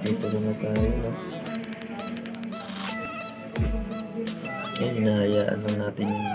Dito na tayo, no? Yan, hinahayaan lang natin yung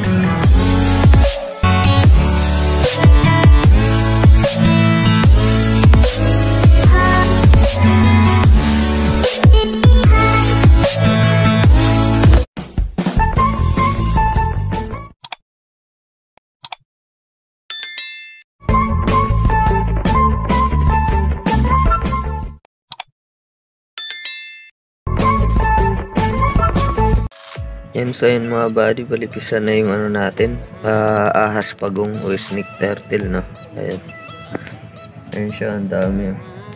yan. So yun mga buddy, balipisan na yung ano natin, ahas pagong o snake turtle, no? Ayan. Ayan siya, ang dami.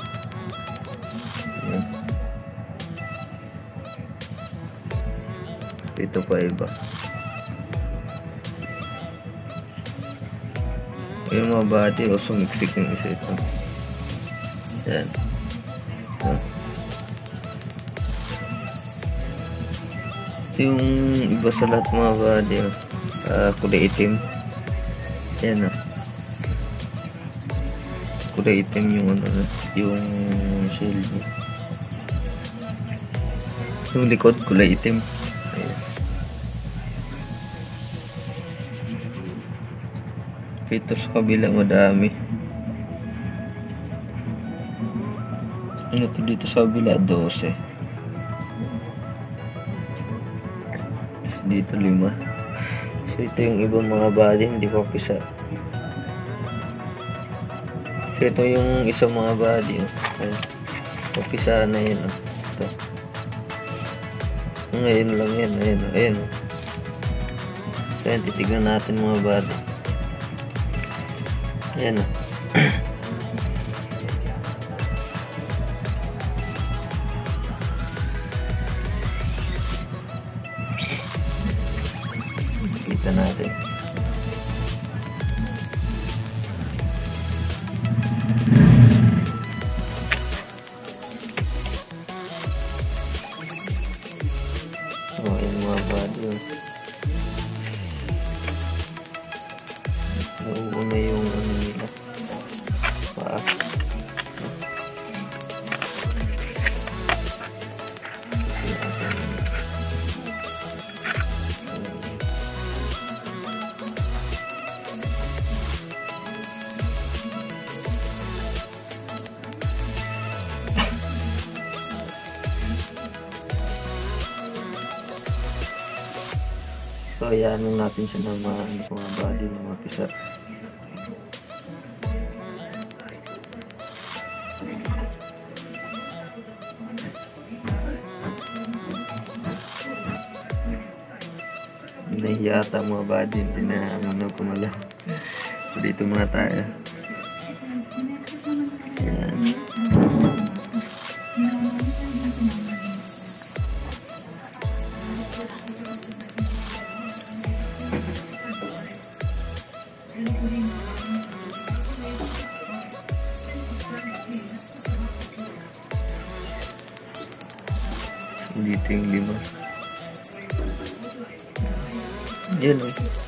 Ayan. Dito pa iba. Ayan mga buddy, o sumiksik yung isa ito. Ayan. Ayan. Yung iba sa lahat mga buddy, kulay itim. Yan, kulay itim yung ano, yung shell niya. Yung likod kulay itim. Ayan. Dito sa kabila madami. Ano to dito sa kabila? 12. Dito 5. So ito yung ibang mga buddy, hindi pa pisa. So ito yung isang mga buddy, papisa na yun, ito. Ngayon lang yan, ayan. So yan, titignan natin mga buddy. Ayan. Kita natin. Oh, yung mga body. Nauuna yung ano nila. Paa. So ayan natin siya ng mga body ng mga pisa. Nahiya ata mga body, hindi na ano ko na lang. So dito muna tayo. Ayan. Dito yung 5. Yan o.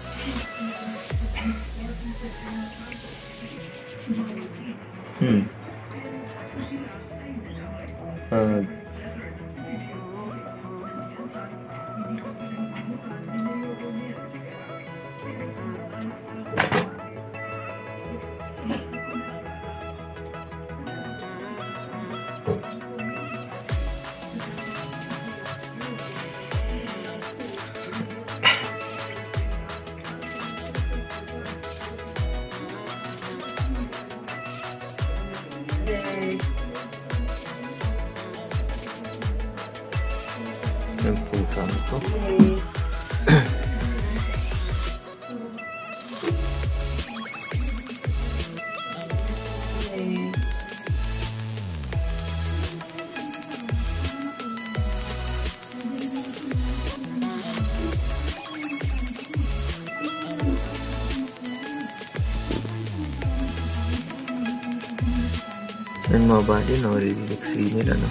Yung pusa nito. Yan mga body, narinig nila, no?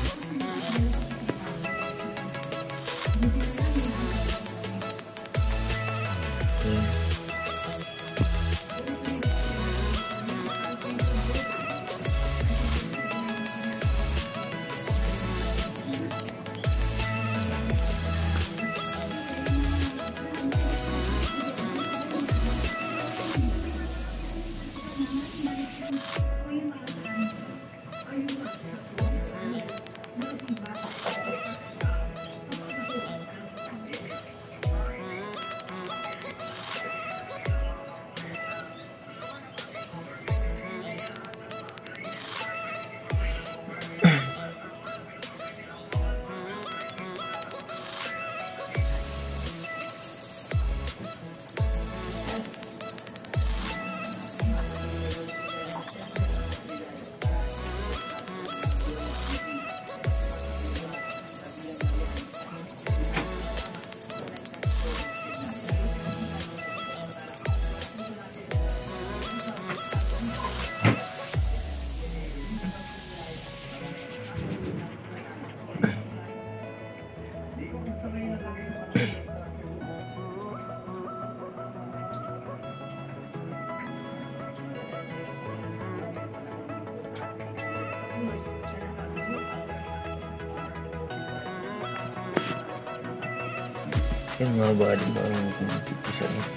Yung mga body mo ang pipisa nito.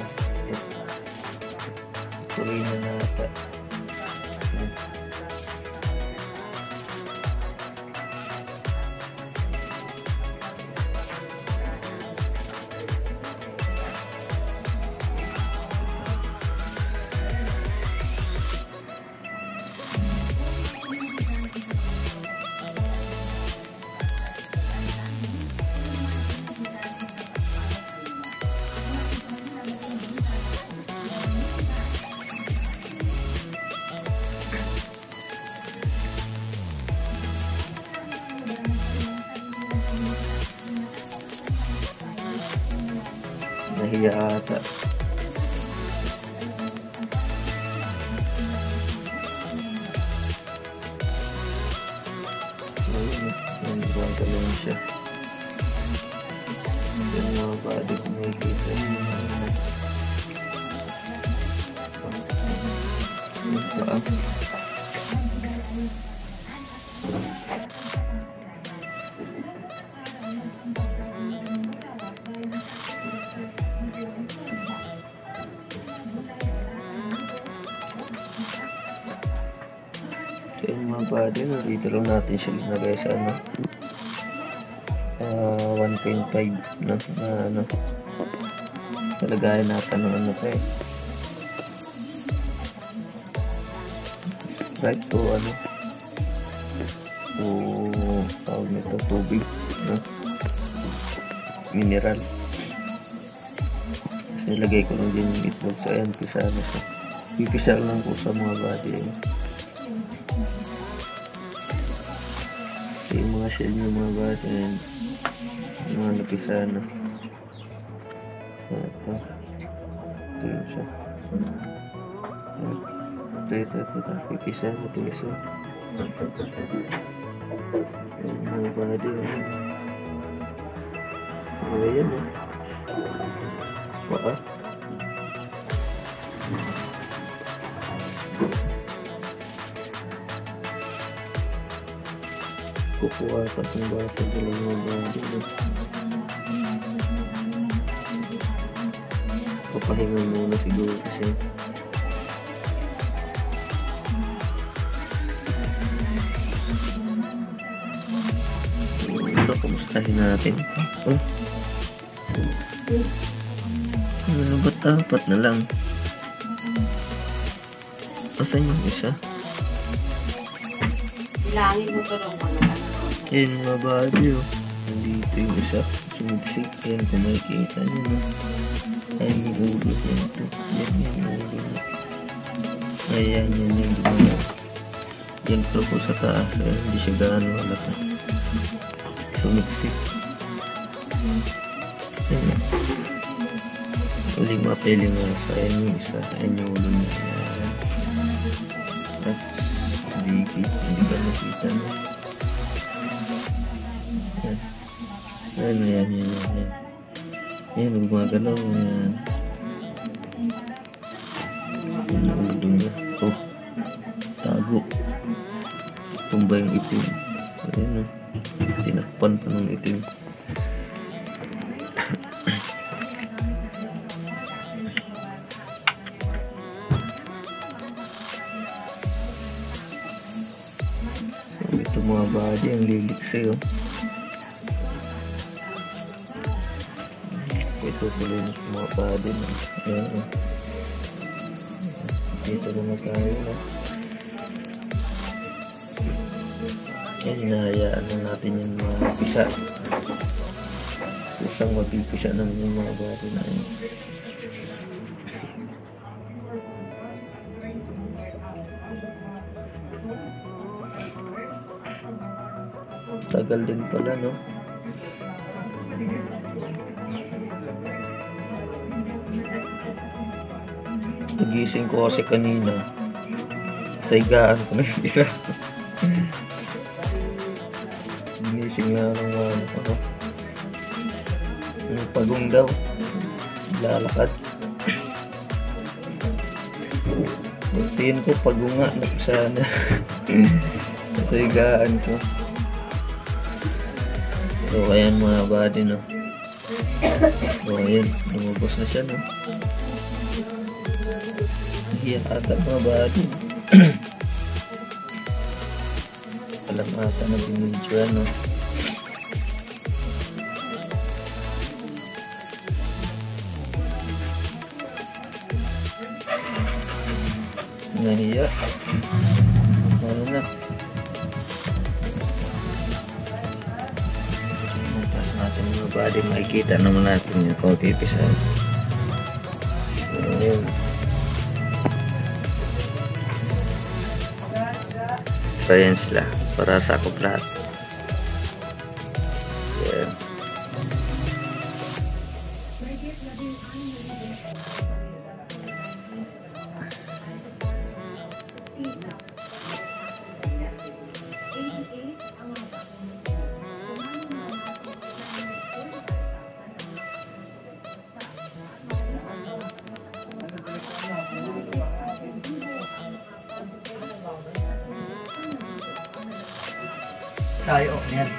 Tuloy na nata. Nahiya ata. Ayun, gagawin siya. Yung mga body ko may kita yung paa. So yung mga body, dito lang natin siya linagay sa 1.5 no, na talagayan natin ng right to tawag nito, tubig no? Mineral. Kasi nilagay ko lang din yung itlog sa ayan, pipisa lang po sa mga body yung mga shell ng mga body yung mga napisa ito yun siya, ito pipisa ito isa yung mga body ayan paa. Kukuha pa ng basa dalang mga body papahinga muna siguro kasi kumustahin natin ano ba, tapat na lang. Asan yung isa? Bilangin mo ito lang. Yan mga body nandito yung isa sumiksik yan kung makikita nyo ayan yung ulo yan ito yan yung ulo ayan yung gumana yan ito po sa taas ayan, hindi siya gaano halata sumiksik ayan lima so ayan yung isa ayan yung ulo niya at diki hindi ka nakita na yan gumagalaw yan yung ulo niya tago tumba yung itim ayan tinakpan pa ng itim so ito mga body ang liliksi ito pala yung mga body dito naman tayo yan, hinahayaan na natin yung mga pisa kusang magpipisa naman yung mga body na yun tagal din pala nagising ko kasi kanina sa higaan ko na yung isa ginising na lang ako yung pagong daw lalakad tingin ko pagunga na po sana sa higaan ko so ayan mga body O ayun, lumabas na siya, no? Hiyak ata mga body. Alam ata na binidyo, no? Nahiya. Ano na? Tapos natin yung body, makikita naman natin yung pagpipisan. So, yun. So, yan sila. Para sakop lahat. Yan. Tayo, yan.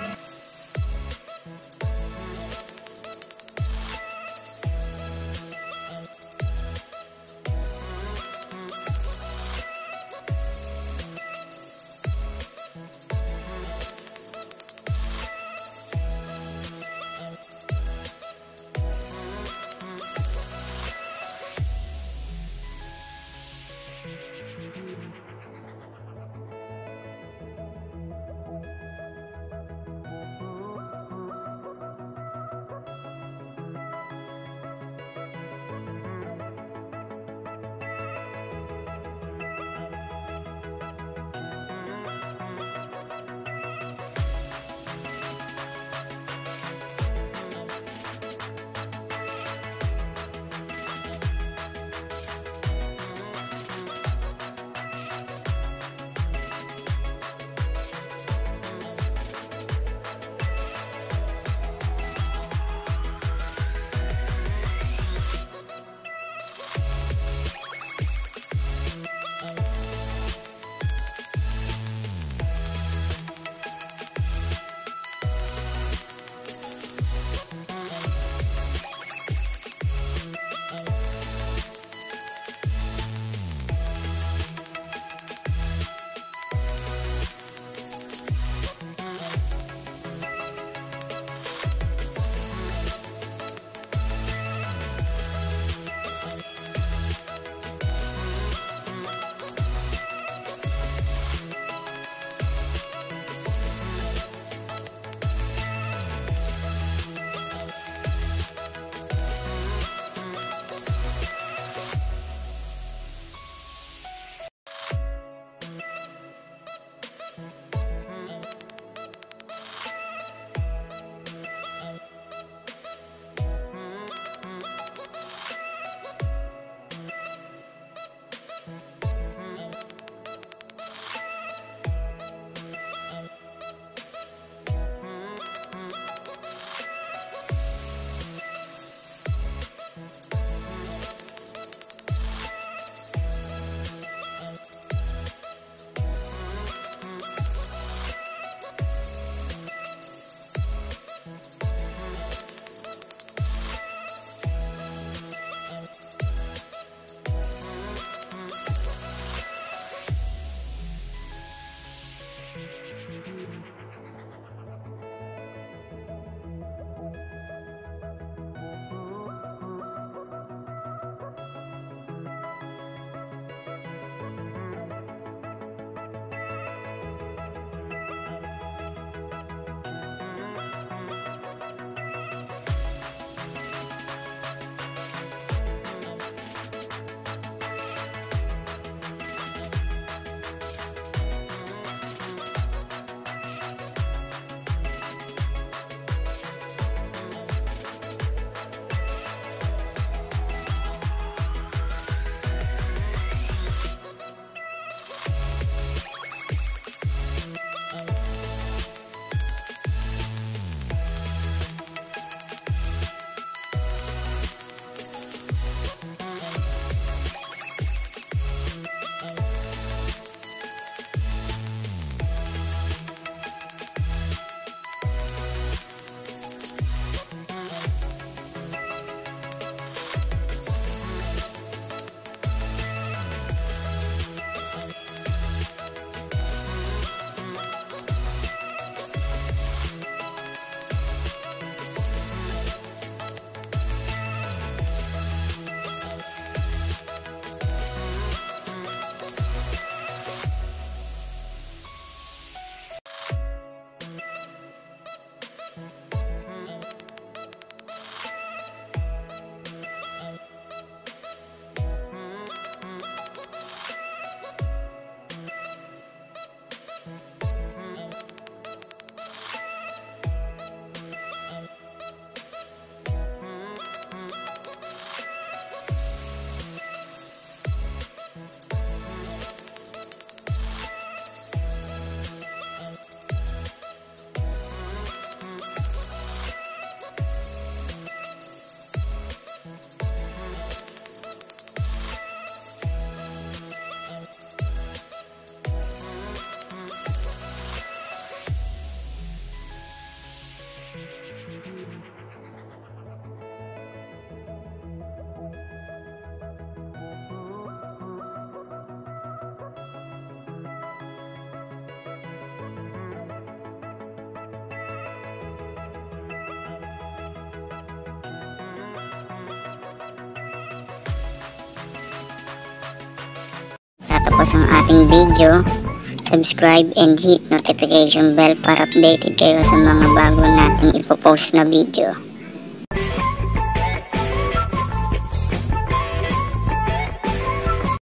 matapos ang ating video, subscribe and hit notification bell para updated kayo sa mga bago nating ipopost na video.